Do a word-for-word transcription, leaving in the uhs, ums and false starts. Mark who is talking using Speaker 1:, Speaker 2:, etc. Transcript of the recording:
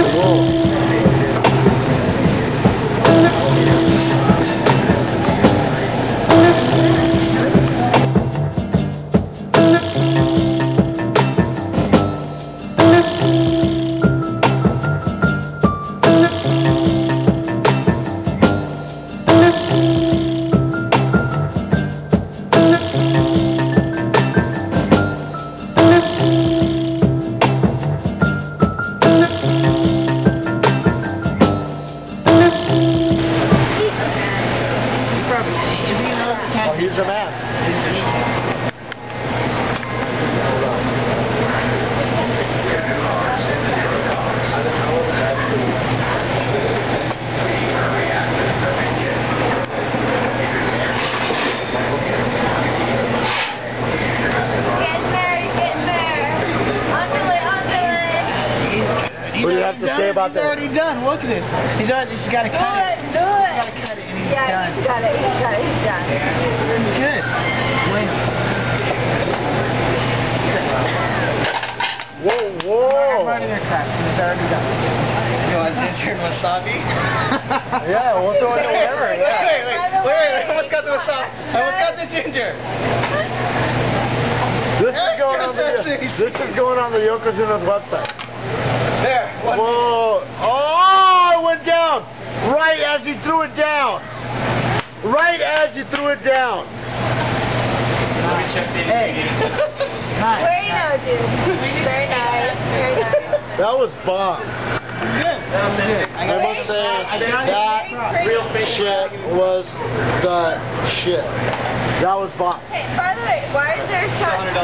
Speaker 1: He's the man. What do you have to say about
Speaker 2: this? He's already done. Look at this. He's already. He's got to cut it.
Speaker 3: Do it. Do it.
Speaker 2: He's got to cut it, and he's
Speaker 3: yeah,
Speaker 2: done.
Speaker 3: he's got it. He's got it. He's done.
Speaker 2: It's good. Wait.
Speaker 1: Whoa, whoa.
Speaker 2: I'm already gonna cut. It's already done. You want ginger and wasabi?
Speaker 1: Yeah, we'll throw it in whatever.
Speaker 2: Wait,
Speaker 1: Yeah.
Speaker 2: wait, wait, wait, wait. I almost got the wasabi. I almost got the ginger.
Speaker 1: This is going on the this is going on the yokozunas website.
Speaker 2: There. One
Speaker 1: Whoa! Oh, it went down right as you threw it down. Right as you threw it down.
Speaker 2: Let me check the ingredients. Nice.
Speaker 3: Very nice, dude. Very nice. Very nice.
Speaker 1: That was bomb.
Speaker 2: Good. That was good.
Speaker 1: I must say that real shit was the shit. That was bomb.
Speaker 3: Hey, by the way, why is there a shot?